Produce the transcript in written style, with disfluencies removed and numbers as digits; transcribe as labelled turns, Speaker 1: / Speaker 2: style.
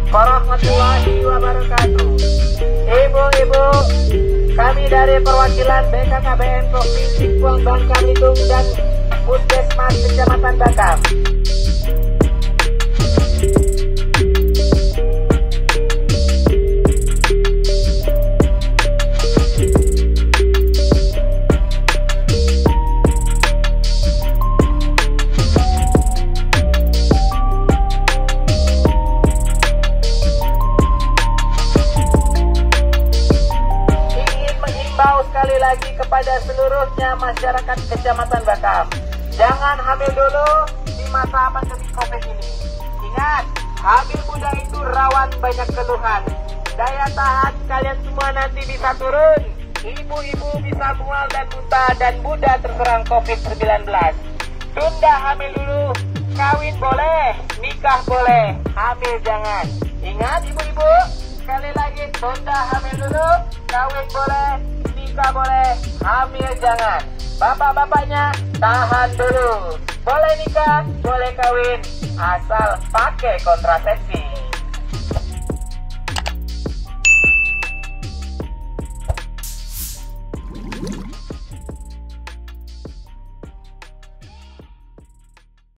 Speaker 1: warahmatullahi wabarakatuh. Ibu-ibu, kami dari perwakilan BKKBN Provinsi Bangka Belitung dan Puskesmas Kecamatan Bakam. Sekali lagi kepada seluruhnya masyarakat Kecamatan Bakam, jangan hamil dulu di masa pandemi COVID ini. Ingat, hamil muda itu rawan banyak keluhan. Daya tahan kalian semua nanti bisa turun. Ibu-ibu bisa mual dan muntah dan mudah terserang COVID-19. Tunda hamil dulu, kawin boleh, nikah boleh, hamil jangan. Ingat ibu-ibu, sekali lagi, tunda hamil dulu, kawin boleh, nikah boleh, hamil jangan. Bapak-bapaknya tahan dulu. Boleh nikah, boleh kawin, asal pakai kontrasepsi.